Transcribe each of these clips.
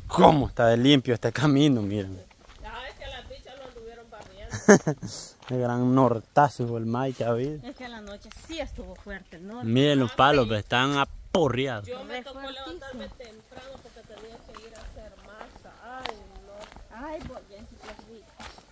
¿Cómo está de limpio este camino? Miren. Es que las bichas lo anduvieron barriendo. El gran nortazo el maíz que ha habido. Es que en la noche sí estuvo fuerte el norte. Miren los palos, están aporreados. Yo me tocó levantarme temprano porque tenía que ir a hacer masa. Ay, no. Ay, pues bien, sí que es rico.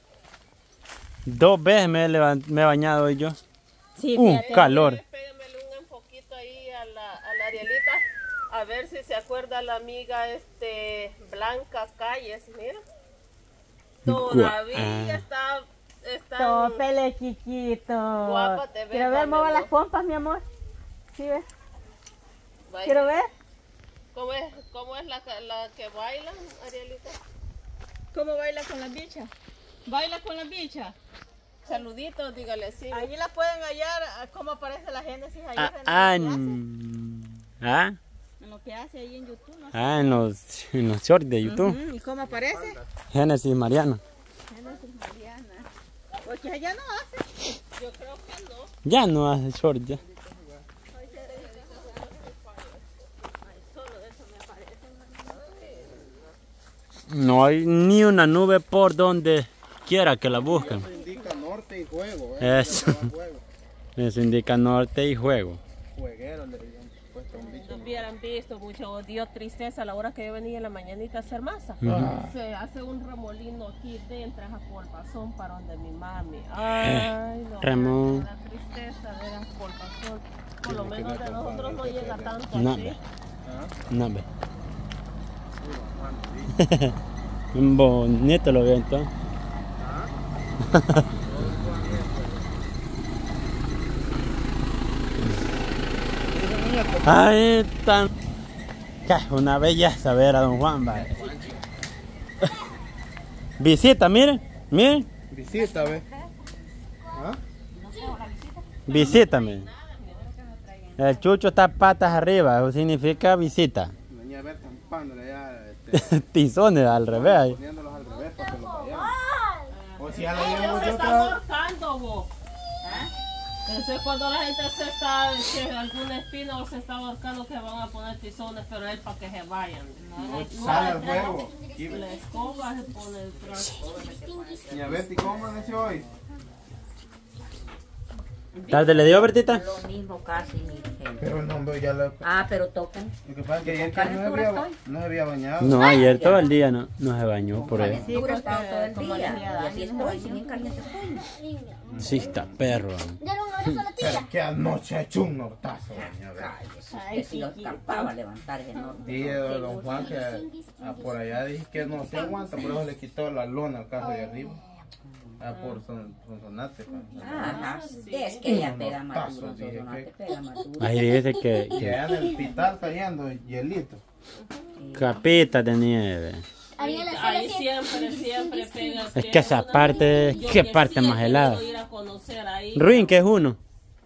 2 veces me he bañado hoy yo. Sí, calor. Pégamele un enfoquito ahí a la Arielita. A ver si se acuerda la amiga Blanca Calles, mira. Todavía está Tópele, chiquito. Guapa, te ves. Quiero ver, mueva las pompas, mi amor. ¿Sí ves? Quiero ver. ¿Cómo es la que baila, Arielita? ¿Cómo baila con las bichas? ¿Baila con las bichas? Saluditos, dígale sí. Allí la pueden hallar, cómo aparece la Génesis ahí. En lo que hace ahí en YouTube, no sé. En los shorts de YouTube. ¿Y cómo aparece? Génesis Mariana. Génesis Mariana. Porque allá no hace. Yo creo que no. Ya no hace short ya. No hay ni una nube por donde quiera que la busquen. Eso indica norte y juego. Eso indica norte y juego. Jueguero le habían puesto un bicho. No hubieran visto mucho, dio tristeza a la hora que yo venía en la mañanita a hacer masa. Se hace un remolino aquí dentro, a polvazón para donde mi mami. Ay, no. Ramón. La tristeza de la polvazón. Por lo menos de nosotros no llega tanto No, así. no, ve. Bonito lo veo entonces. Ahí están. Una belleza ver a don Juan. Va. Visita, miren, miren. Visita, ve. Visítame. El chucho está patas arriba, eso significa visita. Venía a ver tampándole ya. Tizones al revés. Poniéndolos al revés para que los vayan. O si ya lo Se llevo yo está otra. ahorcando, vos. Eso es cuando la gente se está, que alguna espina o se está ahorcando que van a poner tizones, pero es para que se vayan. Sale al juego. La escoba se pone detrás. Y a ver, ¿y cómo amaneció hoy? ¿Tarde le dio, Bertita? Lo mismo casi, mi gente. Pero no, hombre, ya lo. Pero tocan. Lo que pasa es que ayer que no se había bañado. No, ayer todo el día no se bañó por ahí. Calentura estaba todo el día. Y así estoy, bien caliente estoy. Sí está perro. Pero que anoche ha hecho un nortazo. Que si lo escapaba a levantar de norte. Dije a don Juan que por allá dije que no se aguanta, por eso le quitó la lona al carro de arriba. Por Sonsonate. Ajá, es que ella pega más duro, Sonsonate pega más duro. Ahí dice Que allá en el hospital cayendo hielito. capitas de nieve. Ahí siempre pega. Es que esa parte, ¿qué parte más helada? Ruin, que es uno.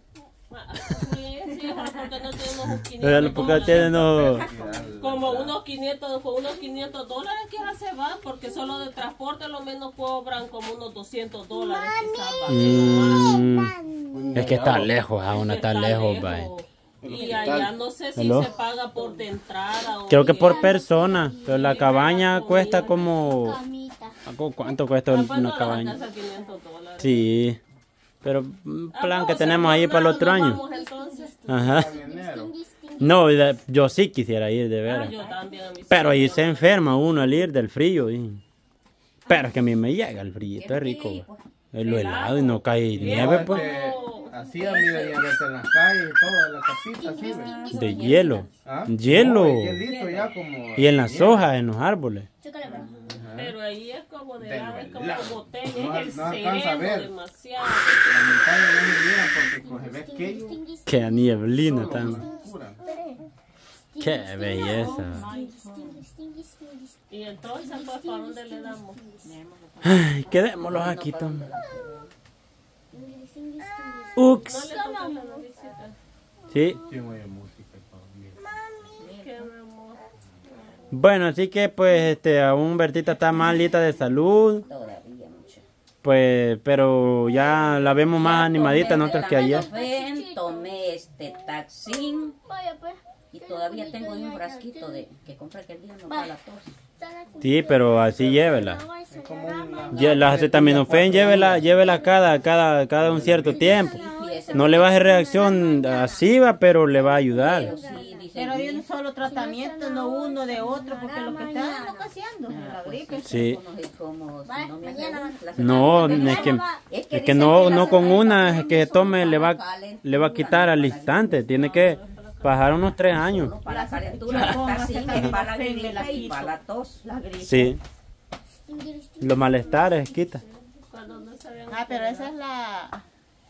Porque tiene como unos 500 dólares que ya se van, porque solo de transporte lo menos cobran como unos $200 quizás. Es que está lejos, aún está lejos, vaya. Y allá no sé si se paga por de entrada o creo que por persona, pero la cabaña cuesta como... ¿Cuánto cuesta una cabaña? $500. Sí, pero un plan que tenemos ahí para el otro año. Ajá. No, yo sí quisiera ir, de veras. Pero ahí se enferma uno al ir del frío. Pero es que a mí me llega el frío, es rico. Es lo helado y no cae nieve, pues. Así a mí debería verte en las calles, toda la casita, así. De hielo. ¿Ah? Hielo. No, hielito ya como... Y en las hojas, en los árboles. Pero ahí es como de lado, es como botella, No, es el no alcanza a ver. demasiado. La montaña no se mira porque coge ves que Qué nieblina tan. oscura. Qué belleza. Y entonces, pues, ¿para dónde le damos? Ay, quedémoslos aquí, Tom. Ux. Sí. Sí, oye música todavía. Bueno, así que pues aún Bertita está malita de salud. Todavía mucho. Pues, pero ya la vemos más animadita nosotros que ayer. Tomé este taxín. Y todavía tengo un frasquito de que compré aquel día, no para la tos. Sí, pero así llévela. La acetaminofén llévela cada un cierto tiempo. No le va a hacer reacción así, pero le va a ayudar. Pero de un solo tratamiento, no uno de otro, porque lo que está haciendo la gripe. Sí. No, es que no con una que tome le va a quitar al instante. Tiene que pasar unos 3 años. Para la calentura, para la gripe y para la tos. Sí. Los malestares quita. Pero esa es la...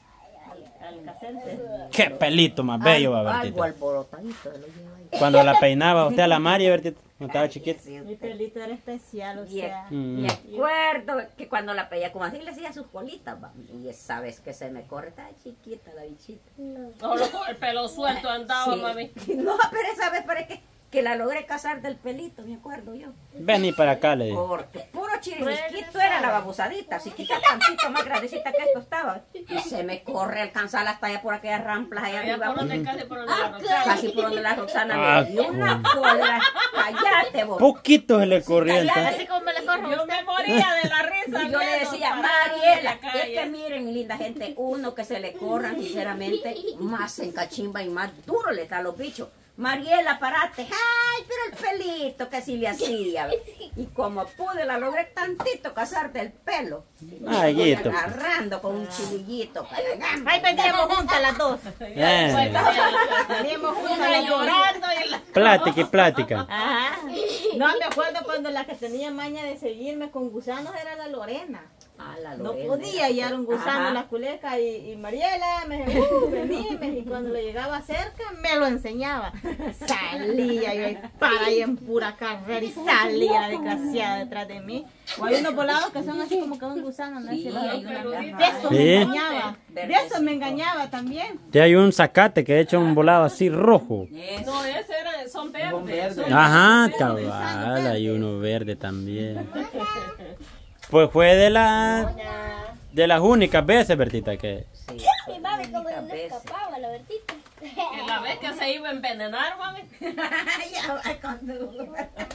Qué pelito más bello, Algo Bertita. alborotadito lo lleva ahí. Cuando la peinaba usted a la Mari, Bertita, cuando estaba chiquita. Mi pelito era especial, o sea. Me acuerdo que cuando la peía como así le hacía sus colitas, va. Y sabes que se me corre, está chiquita la bichita. Solo con el pelo suelto andaba, mami. No, pero esa vez parece que la logré cazar del pelito, me acuerdo yo. Vení para acá, le digo. Porque puro chirisquito era la babosadita, si quizás tantito más grandecita que esto estaba. Y se me corre alcanzarla hasta allá por aquellas ramplas allá arriba. Casi por donde la Roxana me dio una cólera. Cállate vos. Poquito se le corrió. Así como me le corro. Yo me moría de la risa. Y yo le decía, Mariela, es que miren, mi linda gente, uno que se le corran, sinceramente, más en cachimba y más duro le da los bichos. Mariela, parate. Ay, pero el pelito que sí le hacía. Y como pude, la logré tantito cazar del pelo. Ay, guito. Agarrando con un chivillito. Ahí veníamos juntas las dos. Veníamos juntas las dos. Llorando y la... Plática y plática. Ajá. No, me acuerdo cuando la que tenía maña de seguirme con gusanos era la Lorena. La No Lorena, podía hallar un gusano Ajá. en las culecas y Mariela me dijo, venime, y cuando le llegaba cerca me lo enseñaba. Salía yo ahí para ahí en pura carrera y salía la desgraciada detrás de mí. O hay unos volados que son así como que un gusano, ¿no? Sí, hay una De eso Sí. me engañaba. De eso me engañaba también. Ya hay un zacate que ha hecho un volado así rojo. No, ese era, son verdes. Ajá, cabal, hay uno verde también. Pues fue de las únicas veces, Bertita, que... Sí, Mi mami como únicas no veces. escapaba, la Bertita. Que la vez que se iba a envenenar, mami. Ya va con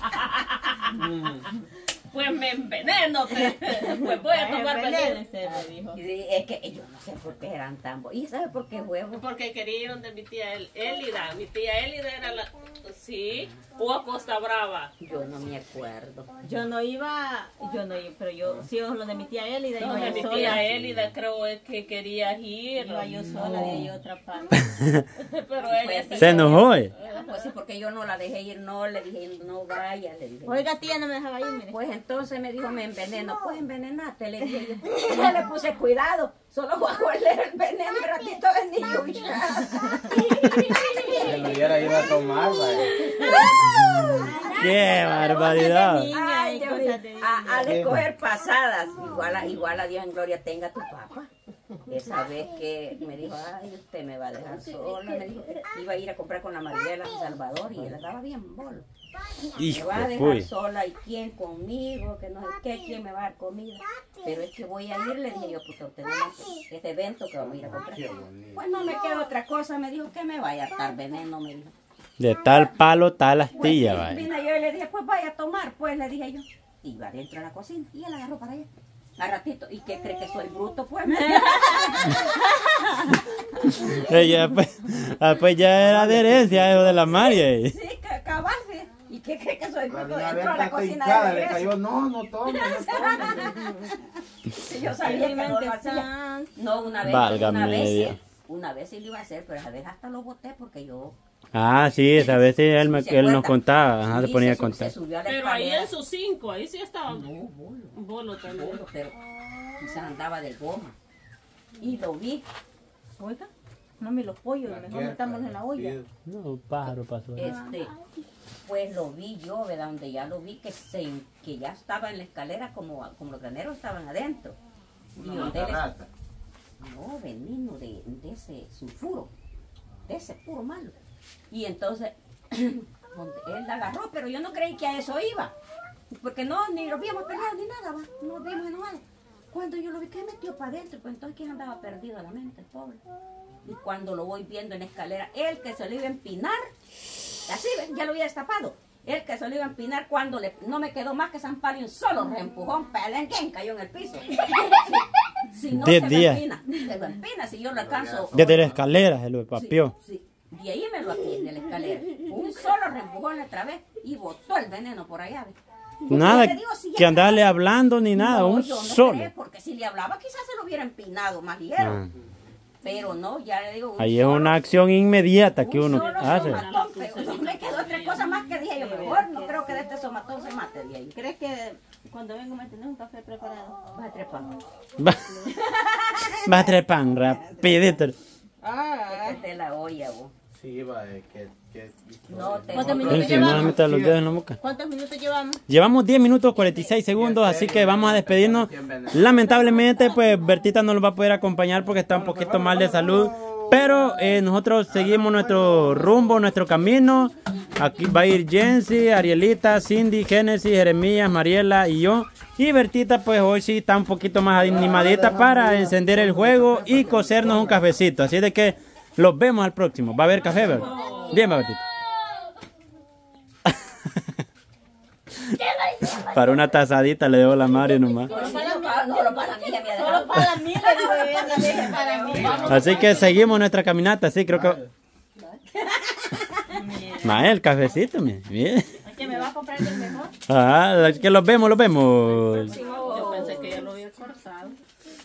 Pues me enveneno. Pues voy a tomar veneno. Sí, es que yo no sé por qué eran tan buenos. ¿Y sabes por qué huevo? Porque quería ir donde mi tía Élida. Mi tía Élida era la... Sí, o a Costa Brava. Yo no me acuerdo. Yo no iba, pero yo sí lo de mi tía Élida. Donde Iba mi yo tía sola. Élida creo es que quería ir. Iba yo sola de ahí a otra parte. Pero ella sí. Se enojó, Pues sí, porque yo no la dejé ir, no, le dije, no vaya, le dije. Oiga, tía, no me dejaba ir, mire. Pues entonces me dijo, me enveneno. Pues envenenate, le dije yo. Yo le puse cuidado, solo voy a oler el veneno, un ratito venía yo ya. Se lo hubiera ido a tomar, vaya. ¡Qué barbaridad! Ay, Dios mío. A escoger pasadas. Igual a Dios en gloria tenga tu papá. Esa vez que me dijo, ay, usted me va a dejar sola. Me dijo, iba a ir a comprar con la Mariela en Salvador y él estaba bien bolo. Me Hijo va a de dejar puy. sola y quién conmigo, que no sé qué, quién me va a dar comida. Pero es que voy a ir, le dije yo, porque tenemos este evento que vamos a ir a comprar. Pues no me queda otra cosa, me dijo que me vaya a estar veneno, me dijo. De tal palo, tal Pues astilla, sí, vaya. vine yo y le dije, pues vaya a tomar, pues le dije yo. Y va adentro de la cocina y él agarró para allá. A ratito, ¿y qué cree que soy bruto, pues? Ella, pues ya era de herencia eso de la María. Sí, cabal, sí. ¿Y qué cree que soy La bruto? niña Dentro de la Berta cocina hincada, de le regreso. cayó, no tome, no tome. Y yo sabía que no lo hacía. No, Válgame una vez sí lo iba a hacer, pero a veces hasta lo boté porque yo... Ah, sí, a veces él ¿Se nos acuerda? contaba, ajá, Sí, se ponía a se contar. subió a la Pero ahí escalera. en sus 5, ahí sí estaba. No, bolo. Bolo también. Bolo, pero quizás andaba de goma. Y lo vi. Oiga, mami, los pollos, mejor metámoslos en la olla. No, un pájaro pasó. Pues lo vi yo, ¿verdad? Donde ya lo vi que ya estaba en la escalera como los graneros estaban adentro. Y donde él no, veneno de ese sulfuro, de ese puro malo. Y entonces donde él la agarró, pero yo no creí que a eso iba. Porque no, ni lo habíamos peleado ni nada, ¿va? No nos vimos enojados. Cuando yo lo vi que metió para adentro, pues entonces quién andaba perdido a la mente, el pobre. Y cuando lo voy viendo en la escalera, él que se lo iba a empinar, Así, ya lo había destapado. El que se lo iba a empinar cuando no me quedó más que San Pablo y un solo reempujón, pelenquén, cayó en el piso. Si no 10 se días. se lo empina, si yo lo alcanzo. Desde la escalera se lo papió. Sí. De ahí me lo aquí, de la escalera. Un solo reempujón otra vez y botó el veneno por allá. Nada que andarle hablando ni nada, no, un yo no solo. creo, porque si le hablaba quizás se lo hubiera empinado más ligero. Pero no, ya le digo. Ahí es una acción inmediata que uno hace. Somatón, pero no me quedó otra cosa más que dije yo, mejor no creo que de este somatón se mate de ahí. ¿Crees que cuando vengo me tenés un café preparado? Vas a trepar. Va a trepar rapidito. De la olla, vos. Sí, va, No, ¿Cuántos Sí, minutos sí, no llevamos? meter los dedos en la boca. ¿Cuántos minutos llevamos? Llevamos 10 minutos 46 segundos, así que vamos a despedirnos. Lamentablemente, pues Bertita no nos va a poder acompañar porque está un poquito mal de salud. Pero nosotros seguimos nuestro rumbo, nuestro camino. Aquí va a ir Jensi, Arielita, Cindy, Génesis, Jeremías, Mariela y yo. Y Bertita, pues hoy sí está un poquito más animadita para encender el juego y cocernos un cafecito. Así de que los vemos al próximo. ¿Va a haber café, verdad? Bien, va, Bertita. Para una tazadita le debo la Mario nomás. Solo para mí, Solo para mí, le digo, la dije para mí. Así que seguimos nuestra caminata, sí, creo que... Mae, el cafecito, bien. ¿Que me va a comprar el mejor? Ah, que los vemos.